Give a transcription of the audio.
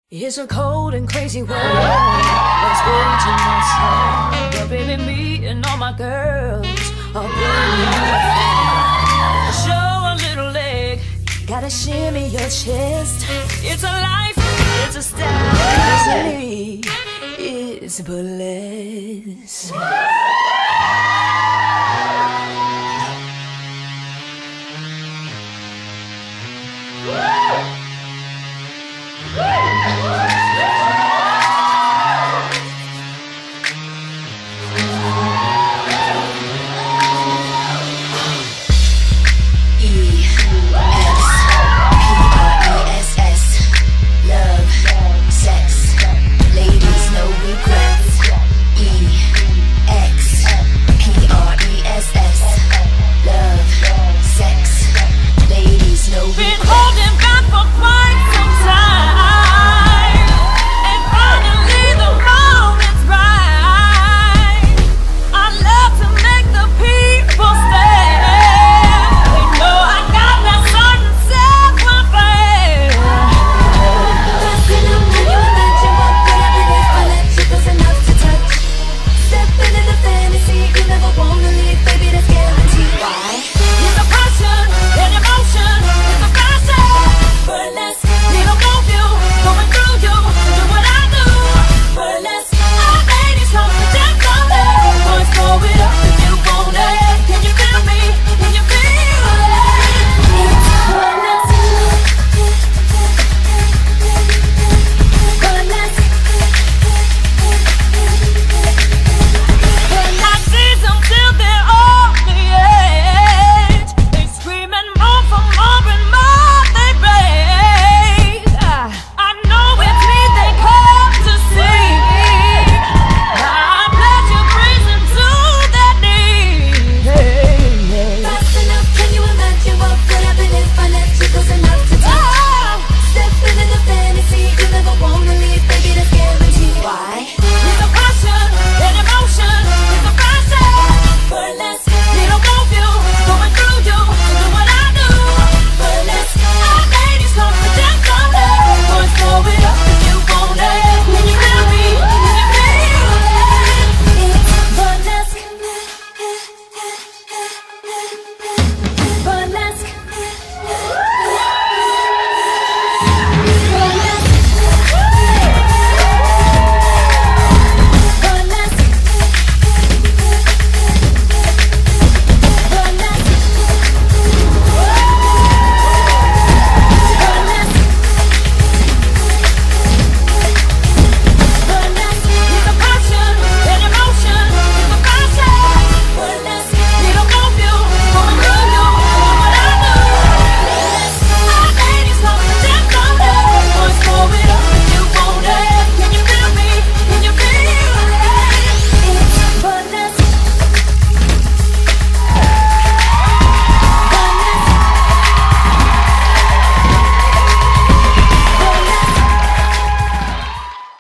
It's a cold and crazy world. Let's go to my side. But baby, me and all my girls are burning you. Show a little leg, gotta shimmy your chest. It's a life, it's a style, it's a me, it's blessed.